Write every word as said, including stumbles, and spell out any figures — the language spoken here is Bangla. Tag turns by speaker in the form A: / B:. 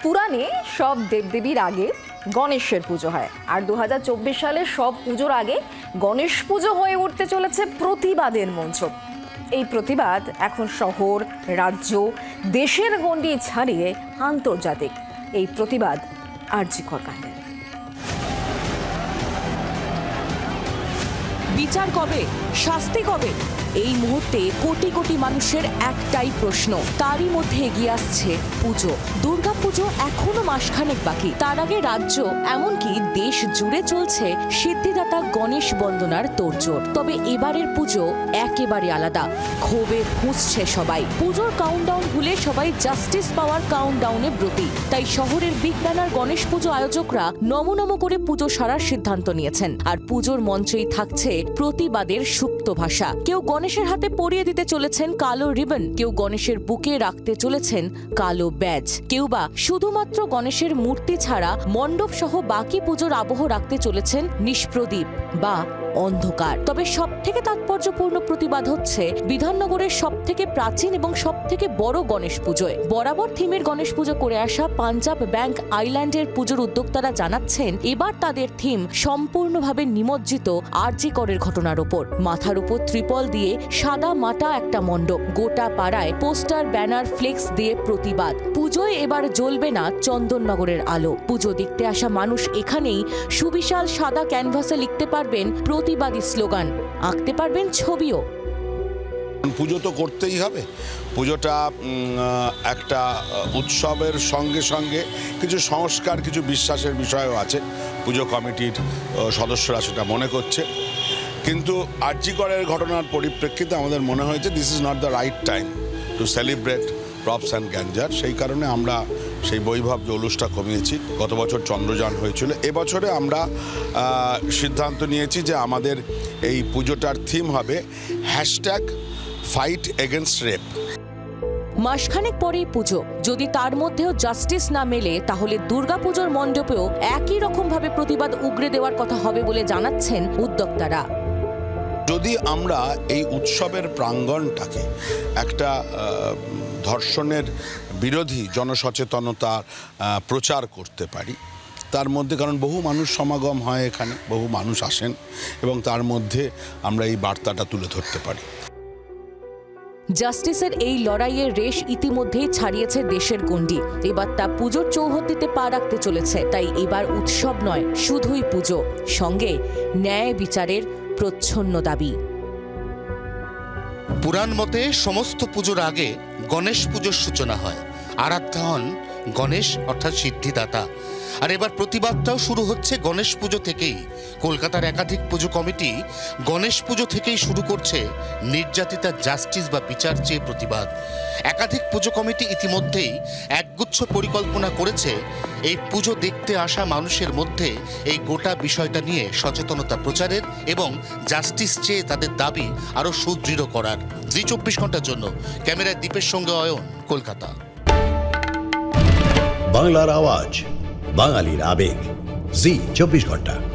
A: পুরাণে সব দেবদেবীর আগে গণেশের পুজো হয়, আর দু হাজার চব্বিশ সালে সব পুজোর আগে গণেশ পুজো হয়ে উঠতে চলেছে প্রতিবাদের মঞ্চ। এই প্রতিবাদ এখন শহর, রাজ্য, দেশের গণ্ডি ছাড়িয়ে আন্তর্জাতিক। এই প্রতিবাদ আরজি কর কাণ্ডের।
B: বিচার কবে, শাস্তি কবে? এই মুহূর্তে কোটি কোটি মানুষের একটাই প্রশ্ন। তারই মধ্যে এগিয়ে আসছে পুজো। দুর্গা পুজো এখনো মাসখানেক বাকি। তার আগে রাজ্য, এমনকি দেশ জুড়ে চলছে সিদ্ধিদাতা গণেশ বন্দনার তোড়জোড়। তবে এবারের পুজো একেবারে আলাদা। ক্ষোভে ফুঁসছে সবাই। পুজোর কাউন্টডাউন ভুলে সবাই জাস্টিস পাওয়ার কাউন্টডাউনে ব্রতী। তাই শহরের বিগ ব্যানার গণেশ পুজো আয়োজকরা নমো নমো করে পুজো সারার সিদ্ধান্ত নিয়েছেন। আর পুজোর মঞ্চেই থাকছে প্রতিবাদের সুপ্ত ভাষা। কেউ গণেশের হাতে পরিয়ে দিতে চলেছেন কালো রিবন, কেউ গণেশের বুকে রাখতে চলেছেন কালো ব্যাজ, কেউ বা শুধুমাত্র গণেশের মূর্তি ছাড়া মণ্ডপ সহ বাকি পুজোর আবহ রাখতে চলেছেন নিষ্প্রদীপ বা অন্ধকার। তবে সব থেকে তাৎপর্যপূর্ণ প্রতিবাদ হচ্ছে বিধাননগরের সব থেকে প্রাচীন এবং সব থেকে বড় গণেশ পুজোয়। বরাবর থিমের গণেশ পুজো করে আসা পাঞ্জাব ব্যাংক আইল্যান্ডের পুজোর উদ্যোক্তারা জানাচ্ছেন, এবার তাদের থিম সম্পূর্ণভাবে নিমজ্জিত আরজি করের ঘটনার উপর। মাথার উপর ত্রিপল দিয়ে সাদা মাটা একটা মণ্ডপ, গোটা পাড়ায় পোস্টার, ব্যানার, ফ্লেক্স দিয়ে প্রতিবাদ। পুজোয় এবার জ্বলবে না চন্দননগরের আলো। পুজো দেখতে আসা মানুষ এখানেই সুবিশাল সাদা ক্যানভাসে লিখতে পারবেন প্রতিবাদী স্লোগান, আঁকতে পারবেন ছবিও।
C: পুজো তো করতেই হবে। পুজোটা একটা উৎসবের সঙ্গে সঙ্গে কিছু সংস্কার, কিছু বিশ্বাসের বিষয়ও আছে। পুজো কমিটির সদস্যরা সেটা মনে করছে। কিন্তু আরজি করের ঘটনার পরিপ্রেক্ষিতে আমাদের মনে হয়েছে this is not the right time to celebrate pomp and grandeur. সেই কারণে আমরা সেই বৈভব জৌলুসটা কমিয়েছি। গত বছর চন্দ্রযান হয়েছিল, এবছরে আমরা সিদ্ধান্ত নিয়েছি যে আমাদের এই পুজোটার থিম হবে হ্যাশট্যাগ ফাইট এগেনস্ট রেপ।
B: মাসখানেক পরেই পুজো। যদি তার মধ্যেও জাস্টিস না মেলে, তাহলে দুর্গাপুজোর মণ্ডপেও একই রকম ভাবে প্রতিবাদ উগরে দেওয়ার কথা হবে বলে জানাচ্ছেন উদ্যোক্তারা।
C: যদি আমরা এই উৎসবের প্রাঙ্গণটাকে একটা ধর্ষণের বিরোধী জনসচেতনতা প্রচার করতে পারি, তার মধ্যে, কারণ বহু মানুষ সমাগম হয় এখানে, বহু মানুষ আসেন, এবং তার মধ্যে আমরা এই বার্তাটা তুলে ধরতে পারি।
B: জাস্টিসের এই লড়াইয়ের রেশ ইতিমধ্যেই ছাড়িয়েছে দেশের গণ্ডি। এবার তা পুজোর চৌহদ্দিতে পা রাখতে চলেছে। তাই এবার উৎসব নয়, শুধুই পুজো, সঙ্গে ন্যায় বিচারের প্রচ্ছন্ন দাবি।
D: পুরাণ মতে সমস্ত পুজোর আগে গণেশ পুজোর সূচনা হয়। আরাধ্যা হন গণেশ, অর্থাৎ সিদ্ধিদাতা। আর এবার প্রতিবাদটাও শুরু হচ্ছে গণেশ পুজো থেকেই। কলকাতার একাধিক পুজো কমিটি গণেশ পুজো থেকেই শুরু করছে নির্যাতিতা জাস্টিস বা বিচার চেয়ে প্রতিবাদ। একাধিক পুজো কমিটি ইতিমধ্যেই একগুচ্ছ পরিকল্পনা করেছে এই পুজো দেখতে আসা মানুষের মধ্যে এই গোটা বিষয়টা নিয়ে সচেতনতা প্রচারের এবং জাস্টিস চেয়ে তাদের দাবি আরও সুদৃঢ় করার। জি চব্বিশ ঘন্টার জন্য ক্যামেরায় দীপের সঙ্গে অয়ন, কলকাতা।
E: বাংলার আওয়াজ, বাঙালির আবেগ, জি চব্বিশ ঘন্টা।